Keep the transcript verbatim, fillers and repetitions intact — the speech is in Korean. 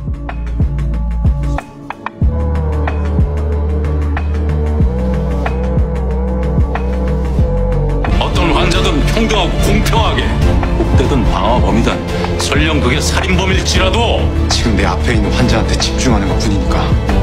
어떤 환자든 평등하고 공평하게, 복대든 방화범이든 설령 그게 살인범일지라도 지금 내 앞에 있는 환자한테 집중하는 것 뿐이니까